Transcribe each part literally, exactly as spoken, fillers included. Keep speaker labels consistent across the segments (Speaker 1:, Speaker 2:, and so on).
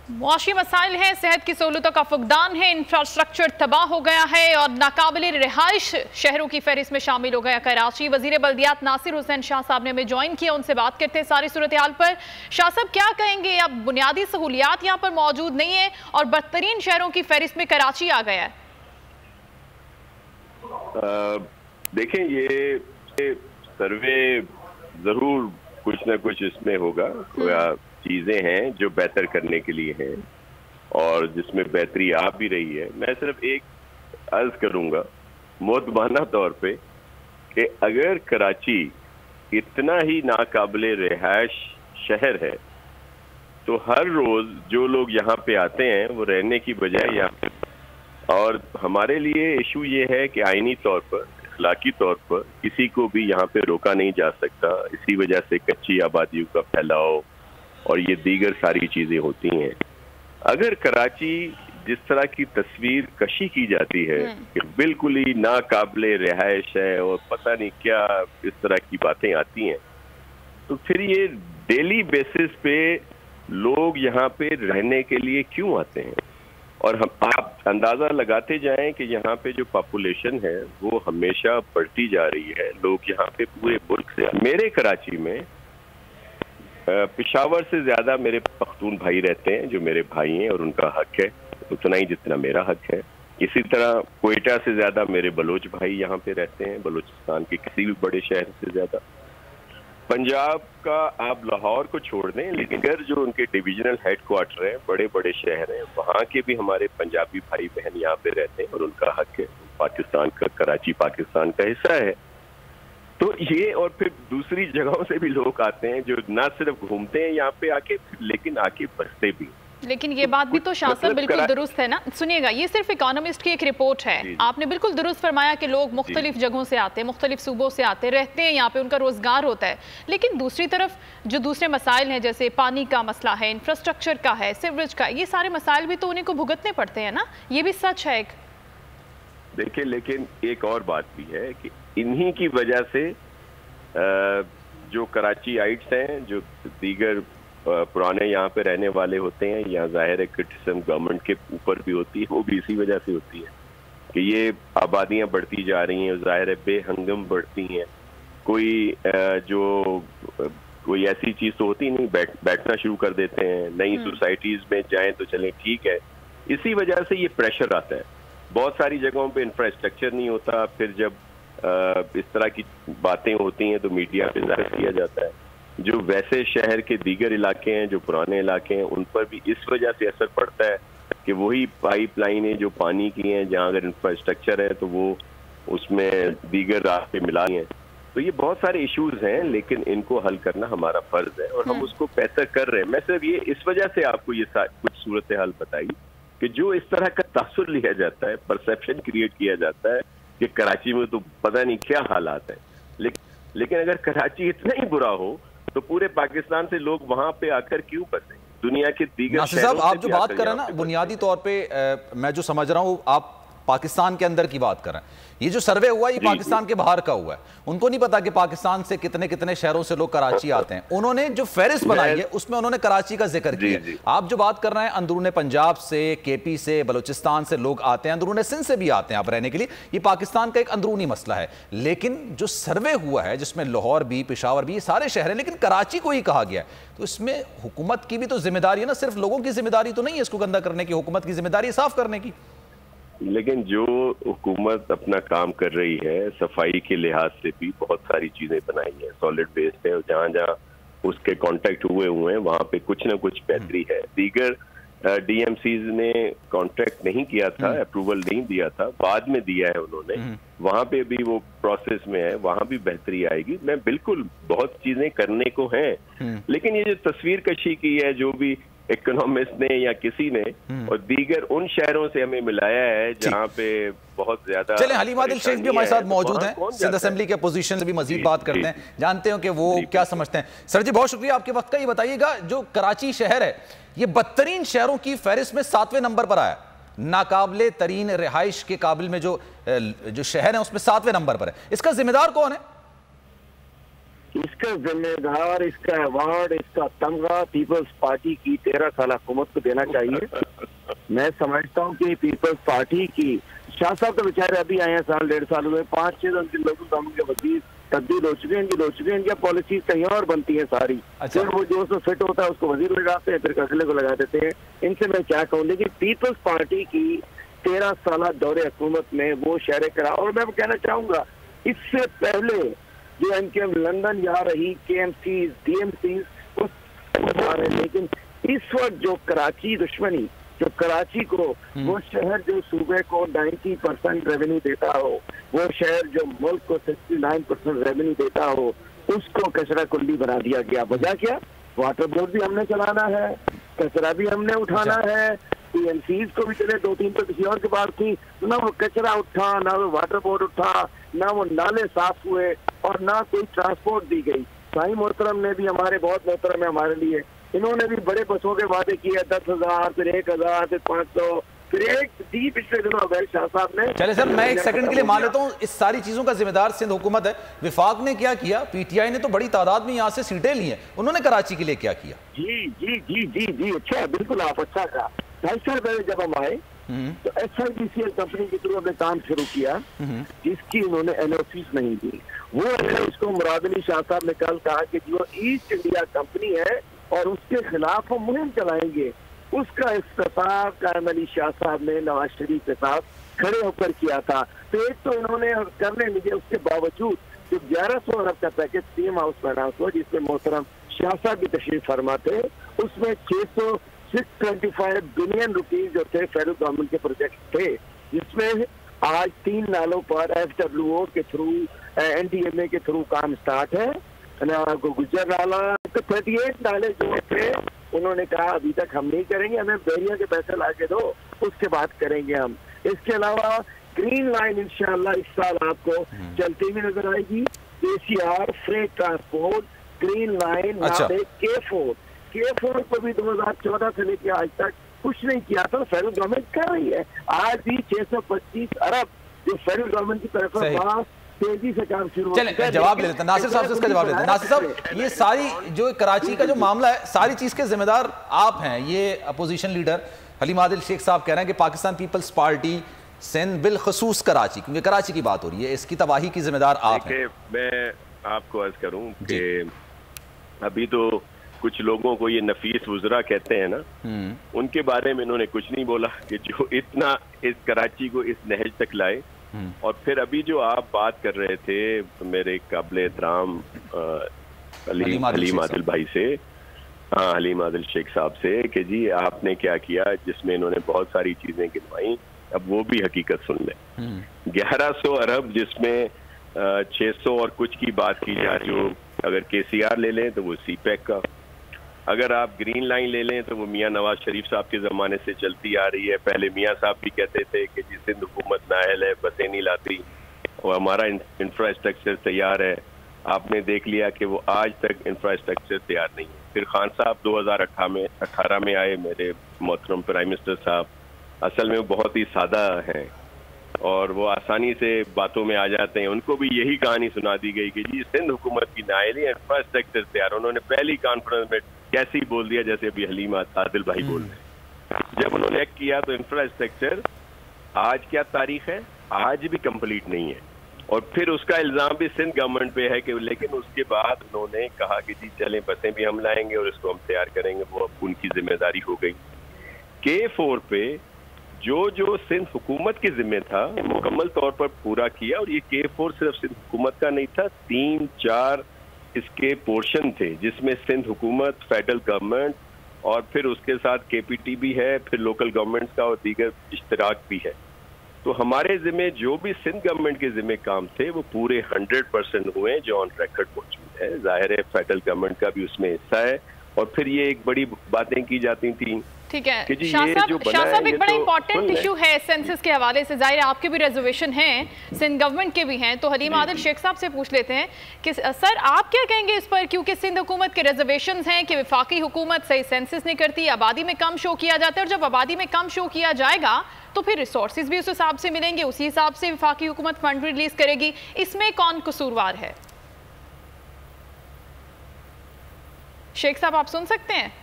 Speaker 1: मुआशी मसाइल हैं, सेहत की सहूलतों का फुकदान है, इंफ्रास्ट्रक्चर तबाह हो गया है और नाकाबिल रिहाइश शहरों की फहरिस्त में शामिल हो गया कराची। वजीर बल्दियात नासिर हुसैन शाह साहब ने हमें ज्वाइन किया, उनसे बात करते हैं सारी सूरत हाल पर। शाह साहब क्या कहेंगे, अब बुनियादी सहूलियात यहाँ पर मौजूद नहीं है और बदतरीन शहरों की फहरिस्त में कराची आ गया है?
Speaker 2: देखें, ये सर्वे जरूर कुछ ना कुछ इसमें होगा, चीजें हैं जो बेहतर करने के लिए हैं और जिसमें बेहतरी आ भी रही है। मैं सिर्फ एक अर्ज करूंगा मुतबाना तौर पे कि अगर कराची इतना ही नाकाबिल रिहाइश शहर है तो हर रोज जो लोग यहाँ पे आते हैं वो रहने की बजाय यहाँ पे, और हमारे लिए इशू ये है कि आईनी तौर पर, इखलाकी तौर पर किसी को भी यहाँ पे रोका नहीं जा सकता। इसी वजह से कच्ची आबादियों का फैलाव और ये दीगर सारी चीजें होती हैं। अगर कराची जिस तरह की तस्वीर कशी की जाती है कि बिल्कुल ही नाकाबिल रिहाइश है और पता नहीं क्या इस तरह की बातें आती हैं, तो फिर ये डेली बेसिस पे लोग यहाँ पे रहने के लिए क्यों आते हैं? और हम आप अंदाजा लगाते जाएं कि यहाँ पे जो पॉपुलेशन है वो हमेशा बढ़ती जा रही है। लोग यहाँ पे पूरे मुल्क से, मेरे कराची में पेशावर से ज्यादा मेरे पख्तून भाई रहते हैं जो मेरे भाई हैं और उनका हक है उतना ही जितना मेरा हक है। इसी तरह कोयटा से ज्यादा मेरे बलोच भाई यहाँ पे रहते हैं, बलूचिस्तान के किसी भी बड़े शहर से ज्यादा। पंजाब का आप लाहौर को छोड़ दें, लेकिन अगर जो उनके डिविजनल हेड क्वार्टर हैं, बड़े बड़े शहर हैं, वहाँ के भी हमारे पंजाबी भाई बहन यहाँ पे रहते हैं और उनका हक है। पाकिस्तान का, कराची पाकिस्तान का हिस्सा है। तो ये, और फिर दूसरी जगहों से भी लोग आते हैं जो ना सिर्फ घूमते हैं यहाँ पे आके, लेकिन आके बसते भी।
Speaker 1: लेकिन ये बात भी तो शाह साहब बिल्कुल दुरुस्त है ना। सुनिएगा, ये सिर्फ इकोनॉमिस्ट की एक रिपोर्ट है। आपने बिल्कुल दुरुस्त फरमाया कि लोग मुख्तलिफ जगहों से आते हैं, मुख्तलिफ सूबों से आते हैं, रहते हैं यहाँ पे, उनका रोजगार होता है। लेकिन दूसरी तरफ जो दूसरे मसाइल हैं, जैसे पानी का मसला है, इंफ्रास्ट्रक्चर का है, सीवरेज का, ये सारे मसाइल भी तो उन्हीं को भुगतने पड़ते हैं ना। ये भी सच है एक।
Speaker 2: देखिए, लेकिन एक और बात भी है कि इन्हीं की वजह से जो कराची आइट्स हैं, जो दीगर पुराने यहाँ पे रहने वाले होते हैं, यहाँ जाहिर है क्रिटिसिज्म गवर्नमेंट के ऊपर भी होती है, वो भी इसी वजह से होती है कि ये आबादियाँ बढ़ती जा रही हैं, जाहिर है बेहंगम बढ़ती हैं। कोई जो कोई ऐसी चीज़ तो होती नहीं, बैठ बैठना शुरू कर देते हैं, नई सोसाइटीज़ में जाएं तो चलें, ठीक है। इसी वजह से ये प्रेशर आता है। बहुत सारी जगहों पे इंफ्रास्ट्रक्चर नहीं होता, फिर जब इस तरह की बातें होती हैं तो मीडिया पे जाहिर किया जाता है। जो वैसे शहर के दीगर इलाके हैं, जो पुराने इलाके हैं, उन पर भी इस वजह से असर पड़ता है कि वही पाइप लाइनें जो पानी की हैं, जहाँ अगर इंफ्रास्ट्रक्चर है तो वो उसमें दीगर रास्ते मिला हैं। तो ये बहुत सारे इश्यूज हैं, लेकिन इनको हल करना हमारा फर्ज है और हम उसको बेहतर कर रहे हैं। मैं सिर्फ ये इस वजह से आपको ये कुछ सूरत हाल बताई कि जो इस तरह का तासुर लिया जाता है, परसेप्शन क्रिएट किया जाता है कि कराची में तो पता नहीं क्या हालात है, लेकिन लेकिन अगर कराची इतना ही बुरा हो तो पूरे पाकिस्तान से लोग वहां पे आकर क्यों बसे? दुनिया के दीगर
Speaker 3: नासिर साहब, आप जो बात कर रहे हैं ना, बुनियादी तौर पे आ, मैं जो समझ रहा हूँ आप पाकिस्तान के अंदर की बात कर रहे हैं। ये जो सर्वे हुआ ये पाकिस्तान के बाहर का हुआ है। उनको नहीं पता कि पाकिस्तान से कितने कितने शहरों से लोग कराची आते हैं। उन्होंने जो फहरिस्त बनाई है उसमें उन्होंने कराची का जिक्र किया। आप जो बात कर रहे हैं, अंदरूने पंजाब से, केपी से, बलूचिस्तान से लोग आते हैं, अंदरूने सिंध से भी आते हैं आप रहने के लिए। ये पाकिस्तान का एक अंदरूनी मसला है। लेकिन जो सर्वे हुआ है जिसमें लाहौर भी, पेशावर भी, ये सारे शहर हैं, लेकिन कराची को ही कहा गया है, तो इसमें हुकूमत की भी तो जिम्मेदारी है ना। सिर्फ लोगों की जिम्मेदारी तो नहीं है इसको गंदा करने की, हुकूमत की जिम्मेदारी है साफ करने की।
Speaker 2: लेकिन जो हुकूमत अपना काम कर रही है, सफाई के लिहाज से भी बहुत सारी चीजें बनाई हैं, सॉलिड वेस्ट है, और जहाँ जहाँ उसके कांटेक्ट हुए हुए हैं वहाँ पे कुछ ना कुछ बेहतरी है। दीगर डीएमसीज ने कॉन्ट्रैक्ट नहीं किया था, अप्रूवल नहीं दिया था, बाद में दिया है उन्होंने, वहाँ पे भी वो प्रोसेस में है, वहाँ भी बेहतरी आएगी। मैं बिल्कुल, बहुत चीजें करने को हैं, लेकिन ये जो तस्वीर कशी की है जो भी इकोनॉमिस्ट ने या किसी ने, और दीगर उन शहरों से हमें मिलाया है जहाँ पे बहुत ज्यादा।
Speaker 3: चलें, हलीमा आदिल शेख भी हमारे साथ मौजूद हैं, सिंध असेंबली के अपोजिशन से भी मजीद बात करते हैं, जानते हैं कि वो क्या समझते हैं। सर जी, बहुत शुक्रिया आपके वक्त का। ये बताइएगा, जो कराची शहर है ये बदतरीन शहरों की फहरिस्त में सातवें नंबर पर आया, नाकाबिले तरीन रिहाइश के काबिल में जो जो शहर है उसमें सातवें नंबर पर है। इसका जिम्मेदार कौन है?
Speaker 4: इसका जिम्मेदार, इसका अवार्ड, इसका तमगा पीपल्स पार्टी की तेरह साल हुकूमत को देना चाहिए। मैं समझता हूँ कि पीपल्स पार्टी की, शाह साहब तो बेचारे अभी आए हैं, साल डेढ़ साल हुए, पाँच छह उनके लोगों गवर्नमेंट के वजीर तब्दील हो चुके हैं, इनकी हो चुके हैं, इनकी पॉलिसीज कहीं और बनती है सारी। अच्छा। फिर वो जो उसमें फिट होता है उसको वजीर लगाते हैं, फिर अगले को लगा देते हैं। इनसे मैं क्या कहूँ, लेकिन पीपल्स पार्टी की तेरह साल दौरे हुकूमत में वो शहर करा। और मैं कहना चाहूंगा, इससे पहले जो एम के एम लंदन जा रही, K M C, D M C, लेकिन इस वक्त जो कराची दुश्मनी, जो कराची को, वो शहर जो सूबे को नब्बे परसेंट रेवेन्यू देता हो, वो शहर जो मुल्क को उनहत्तर परसेंट रेवेन्यू देता हो, उसको कचरा कुंडी बना दिया गया। वजह क्या? वाटर बोर्ड भी हमने चलाना है, कचरा भी हमने उठाना है, टी एम सीज को भी चले, दो तीन तो किसी और की बात थी, ना वो कचरा उठा, ना वो वाटर बोर्ड उठा, ना वो नाले साफ हुए, और ना कोई ट्रांसपोर्ट दी गई। साईं मोहतरम ने भी, हमारे बहुत मोहतरम है हमारे लिए, इन्होंने भी बड़े बसों के वादे किए, दस हजार फिर एक हजार फिर पाँच सौ फिर एक दी पिछले दिनों अवैध शाह साहब ने।
Speaker 3: चले सर, मैं एक सेकंड के लिए मान लेता हूँ इस सारी चीजों का जिम्मेदार सिंध हुकूमत है। विफाक ने क्या किया? पीटीआई ने तो बड़ी तादाद में यहाँ से सीटें ली हैं, उन्होंने कराची के लिए क्या किया?
Speaker 4: जी जी जी जी जी अच्छा, बिल्कुल आप अच्छा कहा। ढाई साल पहले जब हम आए तो S I B C L company के थ्रू हमने काम शुरू किया, जिसकी उन्होंने एन ओ सीज नहीं दी। वो इसको मुराद अली शाह साहब ने कल कहा कि जो ईस्ट इंडिया कंपनी है और उसके खिलाफ हम मुहिम चलाएंगे, उसका इफ्तिताह कायम अली शाह साहब ने नवाज शरीफ के साथ खड़े होकर किया था। तो एक तो इन्होंने करने नहीं दिया, उसके बावजूद जो ग्यारह सौ अरब का पैकेज सीएम हाउस में अनाउंस हुआ, जिसमें मोहतरम शाह साहब भी तशरीफ फरमा थे, उसमें छह सौ six twenty five billion rupees जो थे फेडरल गवर्नमेंट के प्रोजेक्ट थे, जिसमें आज तीन नालों पर एफ डब्ल्यू ओ के थ्रू, एन डी एम ए के थ्रू काम स्टार्ट है। गुजर नाला तो थर्टी एट नाले जो थे, उन्होंने कहा अभी तक हम नहीं करेंगे, हमें बैरियर के पैसे ला के दो, उसके बाद करेंगे हम। इसके अलावा ग्रीन लाइन इंशाल्लाह इस साल आपको चलती हुई नजर आएगी। A C R freight transport green line,
Speaker 3: अच्छा।
Speaker 4: के फोर के फोर को भी दो हजार चौदह से लेकर आज तक कुछ नहीं किया था, फेडरल गवर्नमेंट कर रही है। आज भी छह सौ पच्चीस अरब जो फेडरल गवर्नमेंट की तरफ से तेजी से काम शुरू।
Speaker 3: चले जवाब ले लेते हैं, नासिर साहब से इसका जवाब लेते हैं। नासिर साहब, ये सारी जो कराची का जो मामला है, सारी चीज के जिम्मेदार आप हैं। ये अपोजिशन लीडर हलीम आदिल शेख साहब कह रहे हैं कि पाकिस्तान पीपल्स पार्टी सिंध बिलखसूस कराची, क्योंकि कराची की बात हो रही है, इसकी तबाही की जिम्मेदार आप हैं।
Speaker 2: मैं आपको अर्ज करूं कि अभी तो कुछ लोगों को ये नफीस वुज़रा कहते हैं ना, उनके बारे में इन्होंने कुछ नहीं बोला कि जो इतना इस कराची को इस नहज तक लाए। और फिर अभी जो आप बात कर रहे थे मेरे काबिल एहतराम हलीम आदिल भाई से, हाँ हलीम आदिल शेख साहब से, कि जी आपने क्या किया, जिसमें इन्होंने बहुत सारी चीजें गिनवाई, अब वो भी हकीकत सुन लें। ग्यारह सौ अरब जिसमें छह सौ और कुछ की बात की जाए, जो अगर के सी आर ले लें तो वो सी पैक का, अगर आप ग्रीन लाइन ले लें तो वो मियाँ नवाज शरीफ साहब के ज़माने से चलती आ रही है। पहले मियाँ साहब भी कहते थे कि जी सिंध हुकूमत नाअहल है, बसें नहीं लाती और हमारा इंफ्रास्ट्रक्चर तैयार है। आपने देख लिया कि वो आज तक इंफ्रास्ट्रक्चर तैयार नहीं है। फिर खान साहब दो हज़ार अठारह में आए, मेरे मोहतरम प्राइम मिनिस्टर साहब, असल में वो बहुत ही सादा हैं और वो आसानी से बातों में आ जाते हैं। उनको भी यही कहानी सुना दी गई कि जी सिंध हुकूमत की नाअहली, इंफ्रास्ट्रक्चर तैयार। उन्होंने पहली कॉन्फ्रेंस में कैसे ही बोल दिया जैसे अभी हलीम आदिल भाई बोल रहे हैं। जब उन्होंने एक किया तो इंफ्रास्ट्रक्चर आज क्या तारीख है, आज भी कंप्लीट नहीं है। और फिर उसका इल्जाम भी सिंध गवर्नमेंट पे है कि, लेकिन उसके बाद उन्होंने कहा कि जी चलें बसें भी हम लाएंगे और इसको हम तैयार करेंगे, वो अब उनकी जिम्मेदारी हो गई। के फोर पे जो जो सिंध हुकूमत के जिम्मे था मुकम्मल तौर पर पूरा किया। और ये के फोर सिर्फ सिंध हुकूमत का नहीं था, तीन चार इसके पोर्शन थे, जिसमें सिंध हुकूमत, फेडरल गवर्नमेंट और फिर उसके साथ के पी टी भी है, फिर लोकल गवर्नमेंट का और दीगर इश्तराक भी है। तो हमारे जिम्मे जो भी सिंध गवर्नमेंट के जिम्मे काम थे वो पूरे हंड्रेड परसेंट हुए, जो ऑन रिकॉर्ड मौजूद है। जाहिर है फेडरल गवर्नमेंट का भी उसमें हिस्सा है। और फिर ये एक बड़ी बातें की जाती थी।
Speaker 1: ठीक है शाह साहब, शाह साहब एक बड़ा इंपॉर्टेंट इशू है सेंसस के हवाले से, जाहिर है आपके भी रिजर्वेशन हैं, सिंध गवर्नमेंट के भी हैं, तो हलीम आदिल शेख साहब से पूछ लेते हैं कि सर आप क्या कहेंगे इस पर, क्योंकि सिंध हुकूमत के रिजर्वेशन हैं कि वफाकी हुकूमत सही सेंसस नहीं करती, आबादी में कम शो किया जाता है, और जब आबादी में कम शो किया जाएगा तो फिर रिसोर्सेज भी उस हिसाब से मिलेंगे, उसी हिसाब से वफाकी हुकूमत फंड रिलीज करेगी। इसमें कौन कसूरवार है? शेख साहब आप सुन सकते हैं?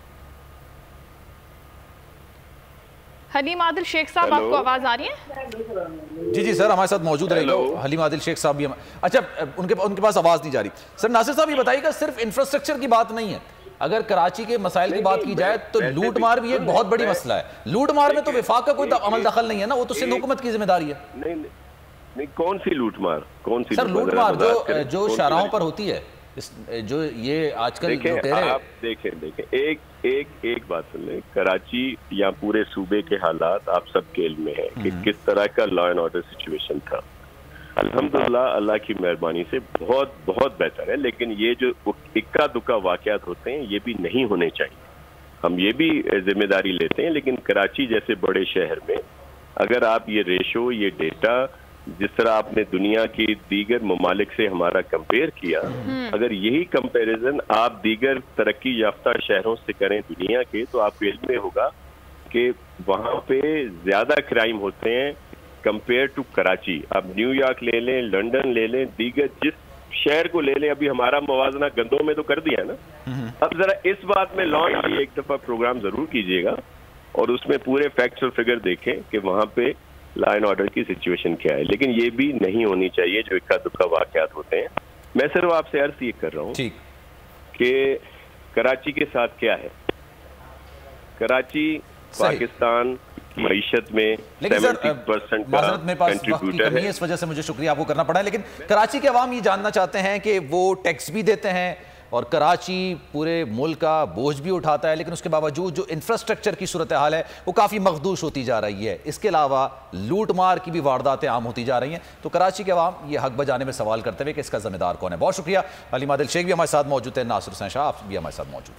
Speaker 1: हलीम आदिल शेख साहब, आपको आवाज आ रही है?
Speaker 3: जी जी सर, हमारे साथ मौजूद रहेगा हलीम आदिल शेख साहब भी। हम अच्छा, उनके उनके पास आवाज नहीं जा रही। सर नासिर साहब ये बताइएगा, सिर्फ इंफ्रास्ट्रक्चर की बात नहीं है, अगर कराची के मसाइल की बात की जाए तो लूट मार भी एक बहुत बड़ी मसला है। लूट मार में तो विफाक का कोई अमल दखल नहीं है ना, वो तो सिंध हुकूमत की जिम्मेदारी है।
Speaker 2: नहीं नहीं, कौन सी लूट मार, कौन सी
Speaker 3: सर लूट मार जो जो शाहराहों पर होती है, जो ये आजकल
Speaker 2: देखें आप देखें देखें एक एक एक बात सुन लें, कराची या पूरे सूबे के हालात आप सबके इल्म में है कि किस तरह का लॉ एंड ऑर्डर सिचुएशन था। अल्हम्दुलिल्लाह अल्लाह की मेहरबानी से बहुत बहुत बेहतर है, लेकिन ये जो इक्का दुक्का वाक़यात होते हैं ये भी नहीं होने चाहिए। हम ये भी जिम्मेदारी लेते हैं, लेकिन कराची जैसे बड़े शहर में अगर आप ये रेशो, ये डेटा, जिस तरह आपने दुनिया की दीगर ममालिक से हमारा कंपेयर किया, अगर यही कंपैरिजन आप दीगर तरक्की याफ्ता शहरों से करें दुनिया के, तो आपको इल्म में होगा कि वहाँ पे ज्यादा क्राइम होते हैं कंपेयर टू कराची। आप न्यूयॉर्क ले लें, लंदन ले लें, दीगर जिस शहर को ले लें, अभी हमारा मवाजना गंदों में तो कर दिया ना। अब जरा इस बात में लॉ एक दफा प्रोग्राम जरूर कीजिएगा और उसमें पूरे फैक्ट्स और फिगर देखें कि वहाँ पे लॉ एंड ऑर्डर की सिचुएशन क्या है। लेकिन ये भी नहीं होनी चाहिए जो इक्का दुक्का वाकयात होते हैं। मैं सिर्फ आपसे अर्ज ये कर रहा हूँ कि कराची के साथ क्या है। कराची पाकिस्तान मईशत में सत्तर परसेंट का कंट्रीब्यूटर है।
Speaker 3: इस वजह से मुझे शुक्रिया आपको करना पड़ा है, लेकिन कराची के अवाम ये जानना चाहते हैं कि वो टैक्स भी देते हैं और कराची पूरे मुल्क का बोझ भी उठाता है, लेकिन उसके बावजूद जो इंफ्रास्ट्रक्चर की सूरत हाल है वो काफ़ी मखदूश होती जा रही है। इसके अलावा लूट मार की भी वारदातें आम होती जा रही हैं। तो कराची के अवाम ये हक बजाने में सवाल करते हुए कि इसका जिम्मेदार कौन है। बहुत शुक्रिया। हलीम आदिल शेख भी हमारे साथ मौजूद है, नासिर हुसैन शाह आप भी हमारे साथ मौजूद।